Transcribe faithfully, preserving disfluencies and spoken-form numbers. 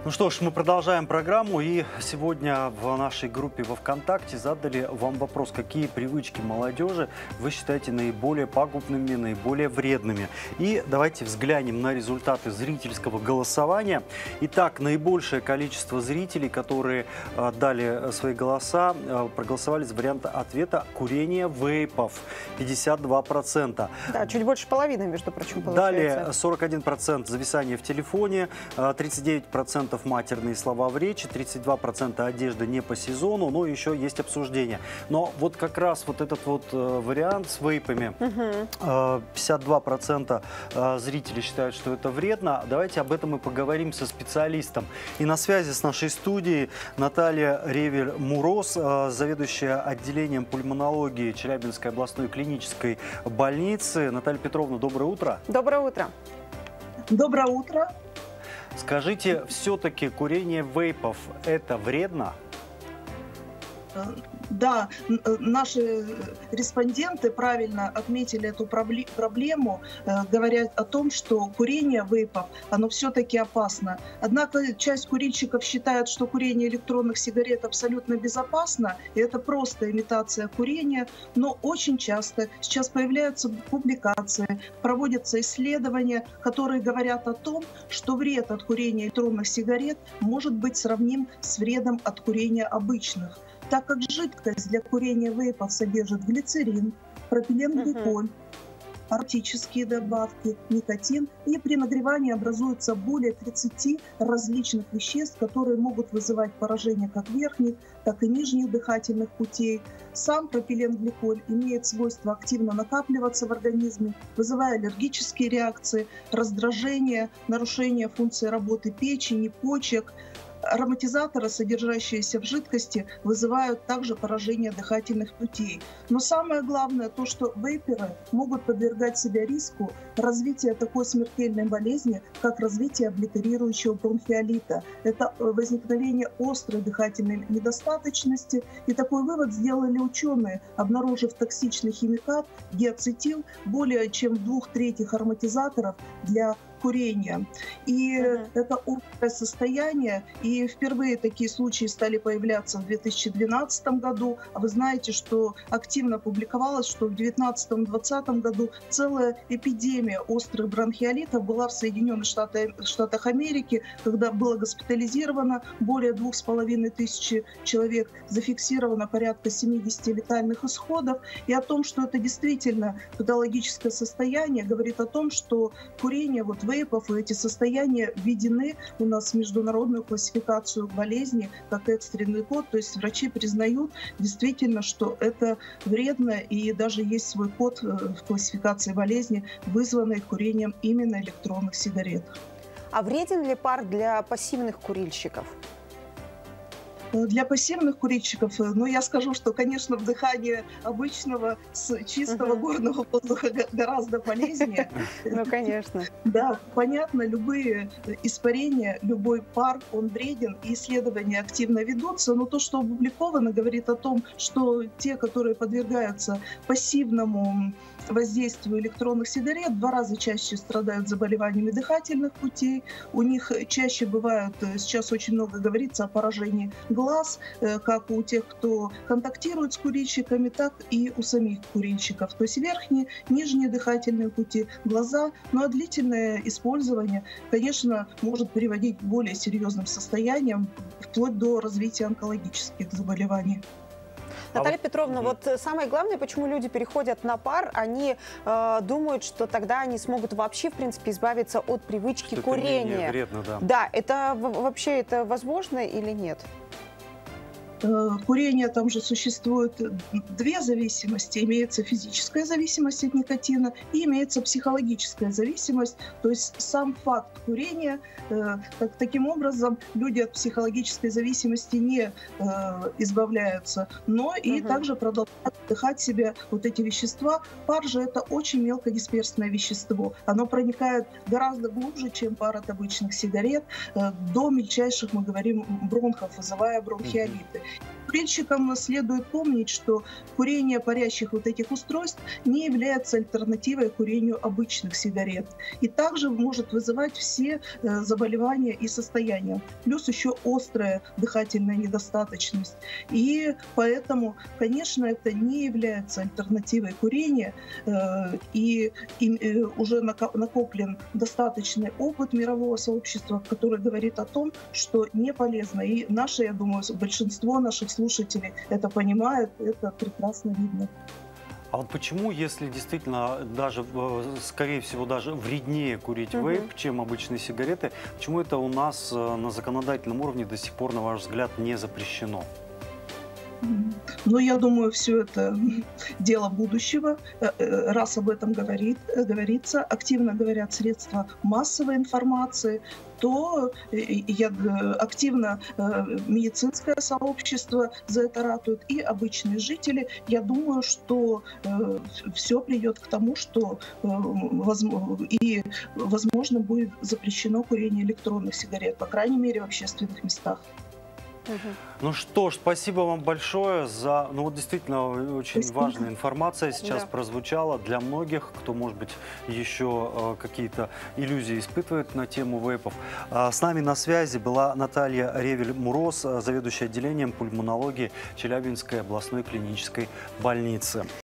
Ну что ж, мы продолжаем программу, и сегодня в нашей группе во ВКонтакте задали вам вопрос, какие привычки молодежи вы считаете наиболее пагубными, наиболее вредными. И давайте взглянем на результаты зрительского голосования. Итак, наибольшее количество зрителей, которые э, дали свои голоса, э, проголосовали за вариант ответа курение вейпов, пятьдесят два процента. Да, чуть больше половины, между прочим, получается. Далее сорок один процент зависание в телефоне, тридцать девять процентов матерные слова в речи, тридцать два процента одежда не по сезону, но еще есть обсуждение. Но вот как раз вот этот вот э, вариант с вейпами, э, пятьдесят два процента э, зрителей считают, что это вредно. Давайте об этом и поговорим со специалистом. И на связи с нашей студией Наталья Ревель-Муроз, э, заведующая отделением пульмонологии Челябинской областной клинической больницы. Наталья Петровна, доброе утро. Доброе утро. Доброе утро. Скажите, все-таки курение вейпов – это вредно? Да, наши респонденты правильно отметили эту проблему, говоря о том, что курение вейпов, оно все-таки опасно. Однако часть курильщиков считает, что курение электронных сигарет абсолютно безопасно, и это просто имитация курения, но очень часто сейчас появляются публикации, проводятся исследования, которые говорят о том, что вред от курения электронных сигарет может быть сравним с вредом от курения обычных. Так как жидкость для курения вейпов содержит глицерин, пропиленгликоль, ароматические добавки, никотин, и при нагревании образуется более тридцати различных веществ, которые могут вызывать поражение как верхних, так и нижних дыхательных путей. Сам пропиленгликоль имеет свойство активно накапливаться в организме, вызывая аллергические реакции, раздражение, нарушение функции работы печени, почек. Ароматизаторы, содержащиеся в жидкости, вызывают также поражение дыхательных путей. Но самое главное то, что вейперы могут подвергать себя риску развития такой смертельной болезни, как развитие облитерирующего бронхиолита. Это возникновение острой дыхательной недостаточности. И такой вывод сделали ученые, обнаружив токсичный химикат диацетил более чем в двух третьих ароматизаторов для курения. И uh-huh. это острое состояние, и впервые такие случаи стали появляться в две тысячи двенадцатом году. А вы знаете, что активно публиковалось, что в две тысячи девятнадцатом — две тысячи двадцатом году целая эпидемия острых бронхиолитов была в Соединенных Штатах, Штатах Америки, когда было госпитализировано более двух с половиной тысяч человек, зафиксировано порядка семидесяти летальных исходов. И о том, что это действительно патологическое состояние, говорит о том, что курение вот в вейпов, и эти состояния введены у нас в международную классификацию болезни как экстренный код, то есть врачи признают действительно, что это вредно, и даже есть свой код в классификации болезни, вызванный курением именно электронных сигарет. А вреден ли пар для пассивных курильщиков? Для пассивных курильщиков, ну, я скажу, что, конечно, вдыхание обычного с чистого uh-huh. горного воздуха гораздо полезнее. Ну, конечно. Да, понятно, любые испарения, любой пар, он вреден, и исследования активно ведутся, но то, что опубликовано, говорит о том, что те, которые подвергаются пассивному воздействию электронных сигарет, в два раза чаще страдают заболеваниями дыхательных путей, у них чаще бывают, сейчас очень много говорится о поражении глаз, как у тех, кто контактирует с курильщиками, так и у самих курильщиков. То есть верхние, нижние дыхательные пути, глаза. Ну а длительное использование, конечно, может приводить к более серьезным состояниям, вплоть до развития онкологических заболеваний. Наталья Петровна, вот самое главное, почему люди переходят на пар, они э, думают, что тогда они смогут вообще, в принципе, избавиться от привычки что курения. Вредно, да. Да, это вообще это возможно или нет? Курение, там же существует две зависимости. Имеется физическая зависимость от никотина и имеется психологическая зависимость. То есть сам факт курения, так, таким образом люди от психологической зависимости не э, избавляются, но и угу. также продолжают вдыхать в себя вот эти вещества. Пар же это очень мелкодисперсное вещество. Оно проникает гораздо глубже, чем пар от обычных сигарет, э, до мельчайших, мы говорим, бронхов, вызывая бронхиолиты. курильщикам следует помнить, что курение парящих вот этих устройств не является альтернативой курению обычных сигарет. И также может вызывать все заболевания и состояния. Плюс еще острая дыхательная недостаточность. И поэтому, конечно, это не является альтернативой курения. И, и уже накоплен достаточный опыт мирового сообщества, который говорит о том, что не полезно. И наши, я думаю, большинство наших слушателей это понимают, это прекрасно видно. А вот почему, если действительно даже, скорее всего, даже вреднее курить угу. вейп, чем обычные сигареты, почему это у нас на законодательном уровне до сих пор, на ваш взгляд, не запрещено? Но я думаю, все это дело будущего. Раз об этом говорит, говорится, активно говорят средства массовой информации, то я, активно медицинское сообщество за это ратует и обычные жители. Я думаю, что все придет к тому, что и, возможно, будет запрещено курение электронных сигарет, по крайней мере, в общественных местах. Ну что ж, спасибо вам большое за, ну вот действительно очень спасибо. Важная информация сейчас да. прозвучала для многих, кто, может быть, еще э, какие-то иллюзии испытывает на тему вейпов. А с нами на связи была Наталья Ревель-Мурос, заведующая отделением пульмонологии Челябинской областной клинической больницы.